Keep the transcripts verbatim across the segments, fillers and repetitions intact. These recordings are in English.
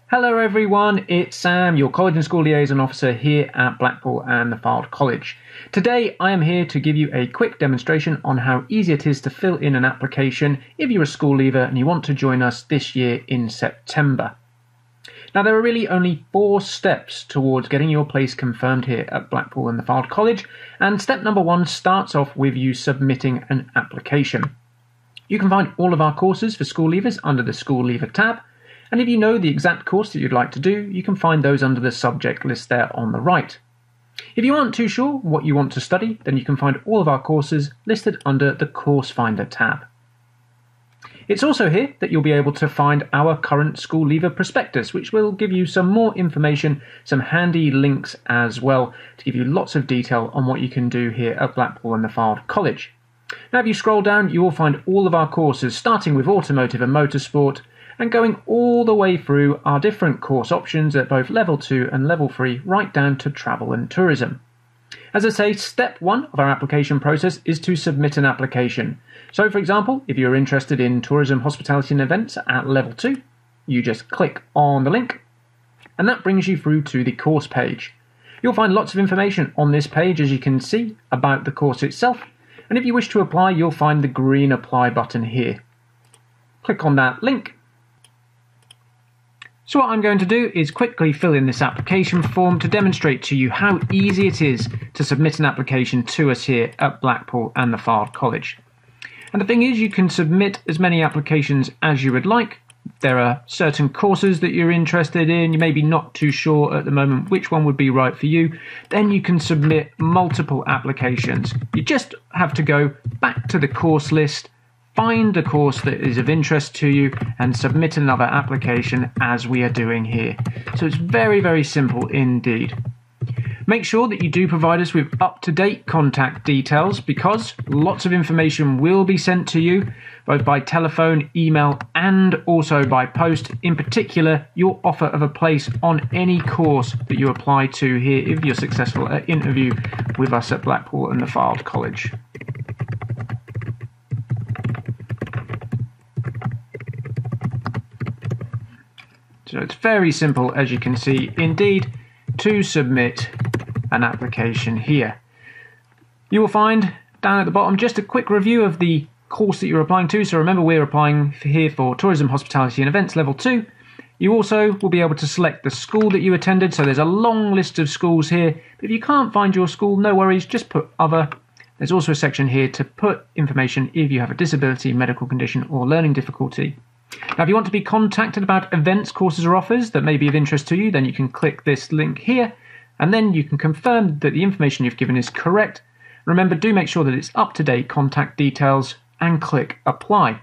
Hello everyone, it's Sam, your College and School Liaison Officer here at Blackpool and the Fylde College. Today I am here to give you a quick demonstration on how easy it is to fill in an application if you're a school leaver and you want to join us this year in September. Now there are really only four steps towards getting your place confirmed here at Blackpool and the Fylde College, and step number one starts off with you submitting an application. You can find all of our courses for school leavers under the School Leaver tab. And if you know the exact course that you'd like to do, you can find those under the subject list there on the right. If you aren't too sure what you want to study, then you can find all of our courses listed under the Course Finder tab. It's also here that you'll be able to find our current School Leaver prospectus, which will give you some more information, some handy links as well, to give you lots of detail on what you can do here at Blackpool and the Fylde College. Now if you scroll down, you will find all of our courses, starting with Automotive and Motorsport, and going all the way through our different course options at both level two and level three, right down to travel and tourism. As I say, step one of our application process is to submit an application. So for example, if you're interested in tourism, hospitality and events at level two, you just click on the link and that brings you through to the course page. You'll find lots of information on this page, as you can see, about the course itself, and if you wish to apply, you'll find the green apply button here. Click on that link. So what I'm going to do is quickly fill in this application form to demonstrate to you how easy it is to submit an application to us here at Blackpool and the Fylde College. And the thing is, you can submit as many applications as you would like. There are certain courses that you're interested in, you may be not too sure at the moment which one would be right for you, then you can submit multiple applications. You just have to go back to the course list, find a course that is of interest to you and submit another application as we are doing here. So it's very, very simple indeed. Make sure that you do provide us with up-to-date contact details, because lots of information will be sent to you, both by telephone, email and also by post. In particular, your offer of a place on any course that you apply to here if you're successful at interview with us at Blackpool and the Fylde College. So it's very simple, as you can see, indeed, to submit an application here. You will find down at the bottom just a quick review of the course that you're applying to. So remember, we're applying here for Tourism, Hospitality and Events Level two. You also will be able to select the school that you attended. So there's a long list of schools here. But if you can't find your school, no worries, just put other. There's also a section here to put information if you have a disability, medical condition or learning difficulty. Now, if you want to be contacted about events, courses or offers that may be of interest to you, then you can click this link here, and then you can confirm that the information you've given is correct. Remember, do make sure that it's up-to-date contact details and click apply.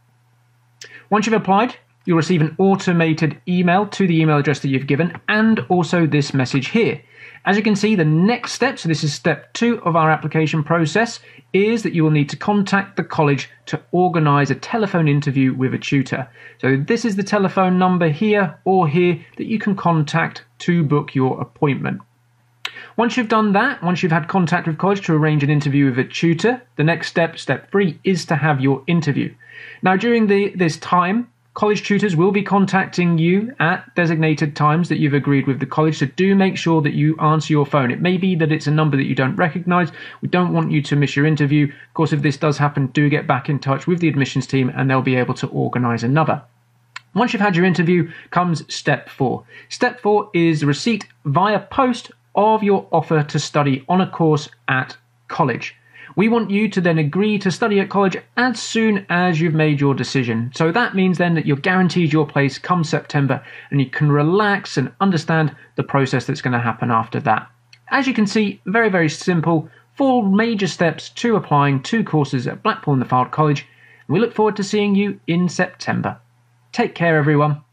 Once you've applied, you'll receive an automated email to the email address that you've given, and also this message here. As you can see, the next step, so this is step two of our application process, is that you will need to contact the college to organise a telephone interview with a tutor. So this is the telephone number here or here that you can contact to book your appointment. Once you've done that, once you've had contact with college to arrange an interview with a tutor, the next step, step three, is to have your interview. Now during the, this time, college tutors will be contacting you at designated times that you've agreed with the college, so do make sure that you answer your phone. It may be that it's a number that you don't recognise. We don't want you to miss your interview. Of course, if this does happen, do get back in touch with the admissions team and they'll be able to organise another. Once you've had your interview comes step four. Step four is receipt via post of your offer to study on a course at college. We want you to then agree to study at college as soon as you've made your decision. So that means then that you're guaranteed your place come September and you can relax and understand the process that's going to happen after that. As you can see, very, very simple, four major steps to applying to courses at Blackpool and the Fylde College. And we look forward to seeing you in September. Take care, everyone.